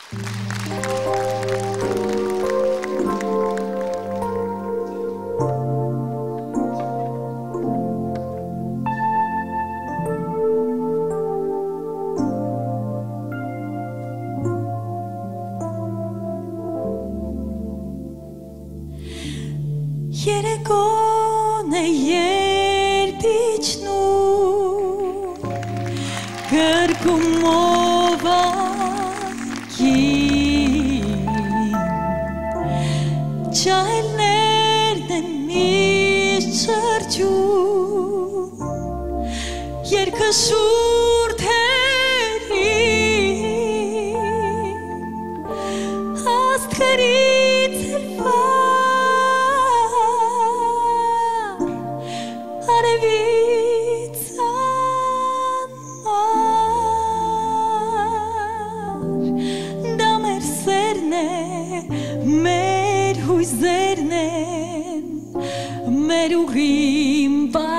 Երեկոն է երբ իջնում գրկումով ակին Ջահելներն են միշտ շրջում Երգը շուրթերին Աստղերից էլ Արևից անմար Դա մեր սերն է, մեր հույզերն են Մեր ուղին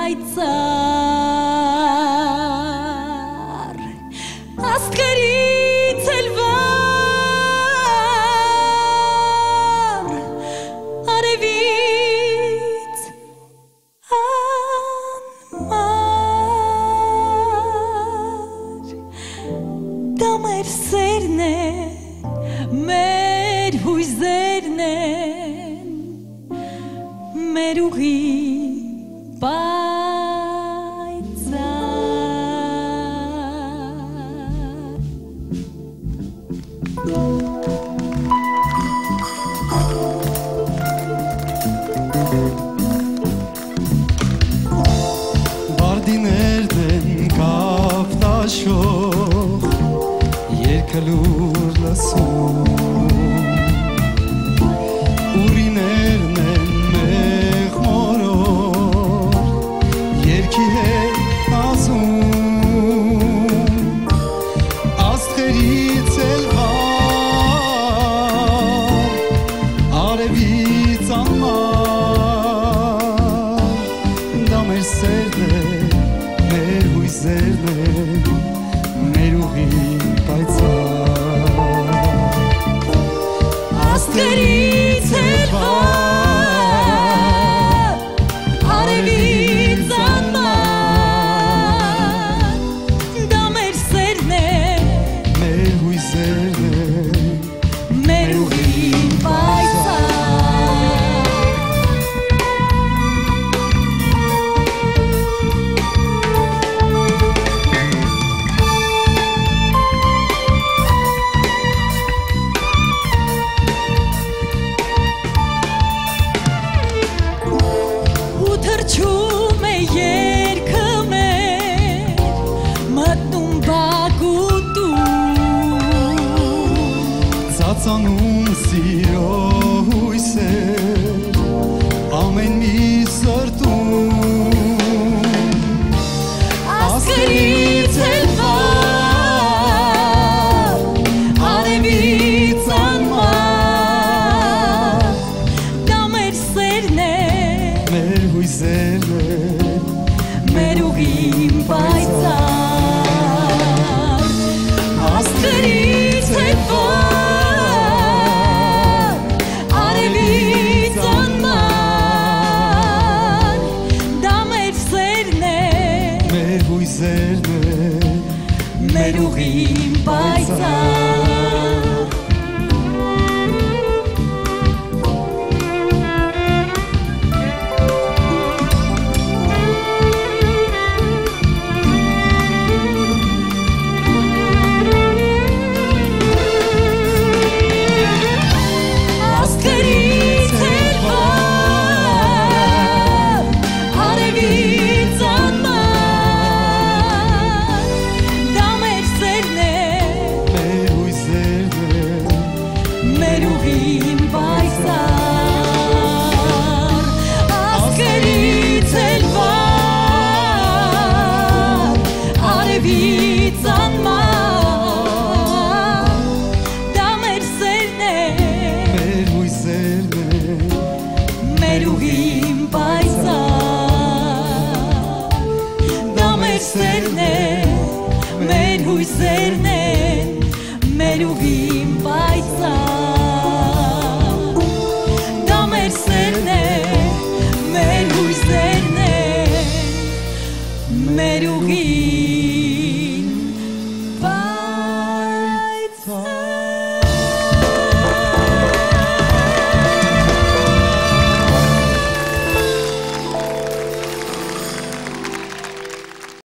պայծառ Աստղերից էլ վար Արևից Դա մեր սերն է, մեր հույզերն են, մեր ուղի Բարդիներն են կապտաշող Երգը լուր լսում Ուրիներն են մեղմորոր Երգի հետ ասում Աստղերից էլ վար Արևից անմար Դա մեր սերն է մեր հույզերն են մեր ուղին պայծառ Աստղերից էլ վար արևից անմար Դա մեր սերն է մեր հույզերն են մեր ուղին պայծառ Թրջում է երգը մեր մտնում բագուտում Ծածանում սիրո հույսեր ամեն մի սրտում Աստղերից էլ վար արևից անմար Դա մեր սերն է մեր հույզերն են մեր ուղին պայծառ Աստղերից էլ վար արևից անմար պայծառ դա մեր սերն է մեր հույսերն է մեր ուղի